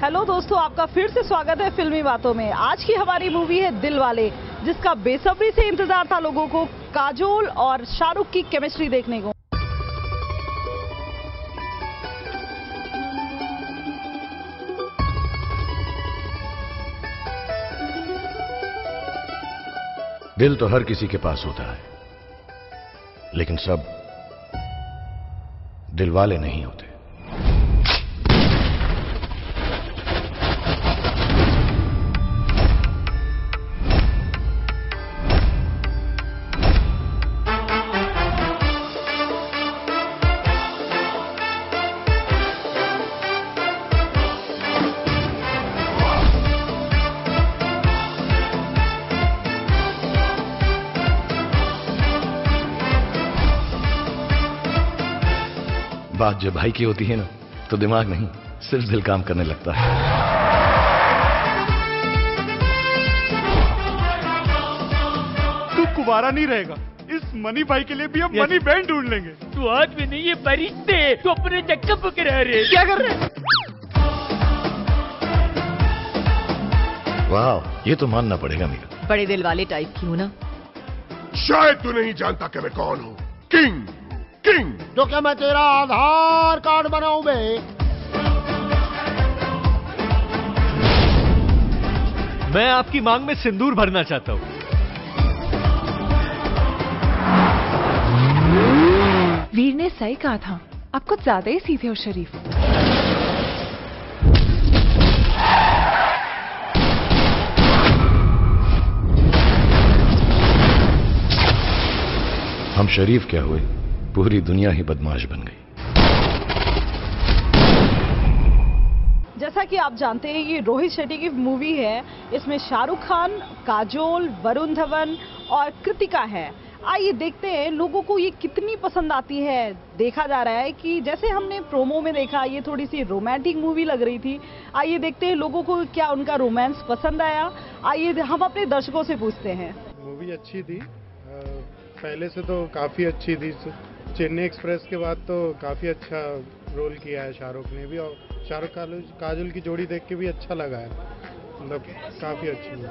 Hello दोस्तों, आपका फिर से स्वागत है फिल्मी बातों में। आज की हमारी मूवी है दिलवाले, जिसका बेसब्री से इंतजार था लोगों को काजोल और शाहरुख की केमिस्ट्री देखने को। दिल तो हर किसी के पास होता है, लेकिन सब दिलवाले नहीं होते। बात जब भाई की होती है ना, तो दिमाग नहीं सिर्फ दिल काम करने लगता है। तू कुवारा नहीं रहेगा। इस मनी भाई के लिए भी हम मनी बैंड ढूंढ लेंगे। तू आज में नहीं, ये फरिश्ते तो अपने चक्कर पकड़ रहे। क्या कर रहे? वाह, ये तो मानना पड़ेगा मीरा। बड़े दिल वाले टाइप की हूँ ना। शायद तू नहीं जानता कि मैं कौन हूँ। King king. जो क्या मैं तेरा आधार कार्ड बनाऊं बे? मैं आपकी मांग में सिंदूर भरना चाहता हूँ। वीर ने सही कहा था, आप कुछ ज्यादा ही सीधे हो शरीफ। हम शरीफ क्या हुए, पूरी दुनिया ही बदमाश बन गई। जैसा कि आप जानते हैं, ये रोहित शेट्टी की मूवी है। इसमें शाहरुख खान, काजोल, वरुण धवन और कृतिका है। आइए देखते हैं लोगों को ये कितनी पसंद आती है। देखा जा रहा है कि जैसे हमने प्रोमो में देखा, ये थोड़ी सी रोमांटिक मूवी लग रही थी। आइए देखते हैं लोगों को क्या उनका रोमांस पसंद आया। आइए हम अपने दर्शकों से पूछते हैं। मूवी अच्छी थी, पहले से तो काफ़ी अच्छी थी। चेन्नई एक्सप्रेस के बाद तो काफ़ी अच्छा रोल किया है शाहरुख ने भी, और शाहरुख काजोल की जोड़ी देख के भी अच्छा लगा है। मतलब काफ़ी अच्छी है।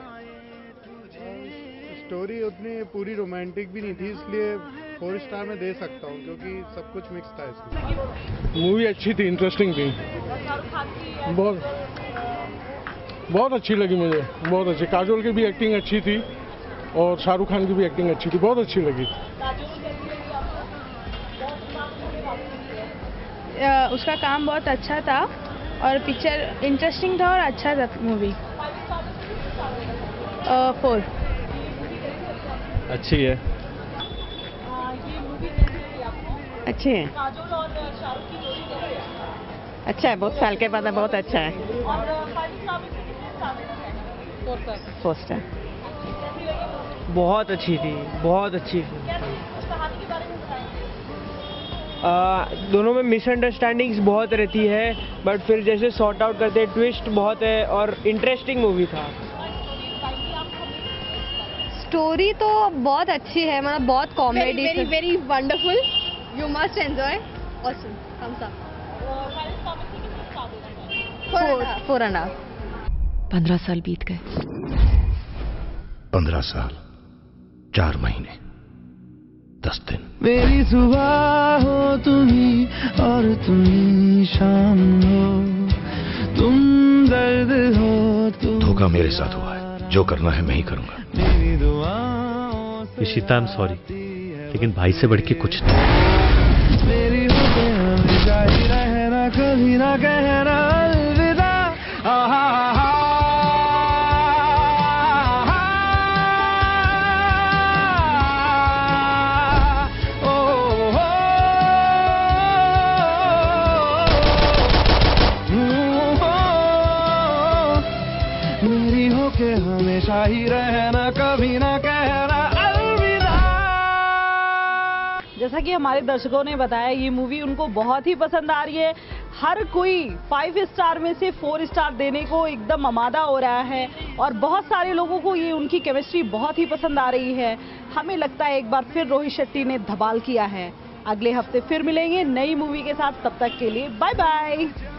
स्टोरी उतनी पूरी रोमांटिक भी नहीं थी, इसलिए 4 स्टार में दे सकता हूँ, क्योंकि सब कुछ मिक्स था इसमें। मूवी अच्छी थी, इंटरेस्टिंग थी, बहुत अच्छी लगी मुझे, बहुत अच्छी। काजोल की भी एक्टिंग अच्छी थी और शाहरुख खान की भी एक्टिंग अच्छी थी, बहुत अच्छी लगी। उसका काम बहुत अच्छा था और पिक्चर इंटरेस्टिंग था और अच्छा था मूवी। 4 अच्छी है। अच्छे हैं, अच्छा है, बहुत साल के बाद बहुत अच्छा है। 4 स्टार। बहुत अच्छी थी, बहुत अच्छी थी। दोनों में मिसअंडरस्टैंडिंग्स बहुत रहती है, बट फिर जैसे सॉर्ट आउट करते हैं, ट्विस्ट बहुत है और इंटरेस्टिंग मूवी था। स्टोरी तो बहुत अच्छी है, मतलब बहुत comedy, very very wonderful, you must enjoy. Awesome, thumbs up. 4.5। 15 साल बीत गए। 15 साल 4 महीने 10 दिन। मेरी सुबह हो तुम्ही और तुम्ही शाम हो, तुम दर्द हो तुम। धोखा मेरे साथ हुआ है, जो करना है मैं ही करूंगा। मेरी दुआओं से इशिता, आई एम सॉरी, लेकिन भाई से बढ़ के कुछ नहीं। मेरी होते हमेशा ही रहना, कभी ना कहना अलविदा। मेरी होके हमेशा ही रहना, कभी ना कहना अलविदा। जैसा कि हमारे दर्शकों ने बताया, ये मूवी उनको बहुत ही पसंद आ रही है। हर कोई 5 स्टार में से 4 स्टार देने को एकदम आमादा हो रहा है और बहुत सारे लोगों को ये उनकी केमिस्ट्री बहुत ही पसंद आ रही है। हमें लगता है एक बार फिर रोहित शेट्टी ने धमाल किया है। अगले हफ्ते फिर मिलेंगे नई मूवी के साथ, तब तक के लिए बाय बाय।